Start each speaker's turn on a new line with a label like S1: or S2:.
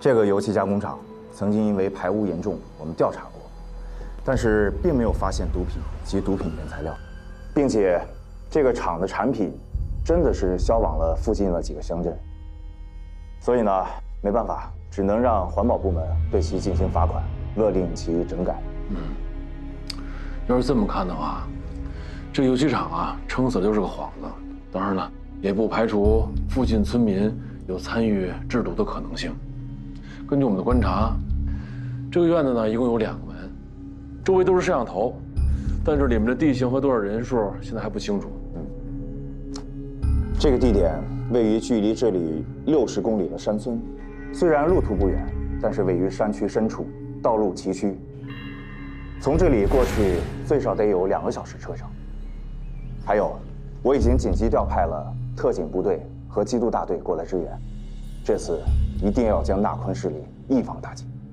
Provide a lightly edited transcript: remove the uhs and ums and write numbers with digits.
S1: 这个油气加工厂曾经因为排污严重，我们调查过，但是并没有发现毒品及毒品原材料，并且这个厂的产品真的是销往了附近的几个乡镇。所以呢，没办法，只能让环保部门对其进行罚款，勒令其整改。
S2: 要是这么看的话，这油气厂啊，撑死就是个幌子。当然了，也不排除附近村民有参与制毒的可能性。根据我们的观察，这个院子呢，一共有2个门，周围都是摄像头，但是里面的地形和多少人数现在还不清楚。
S1: 这个地点位于距离这里60公里的山村，虽然路途不远，但是位于山区深处，道路崎岖，从这里过去最少得有2个小时车程。还有，我已经紧急调派了特警部队和缉毒大队过来支援，这次一定要将纳昆势力一网打尽。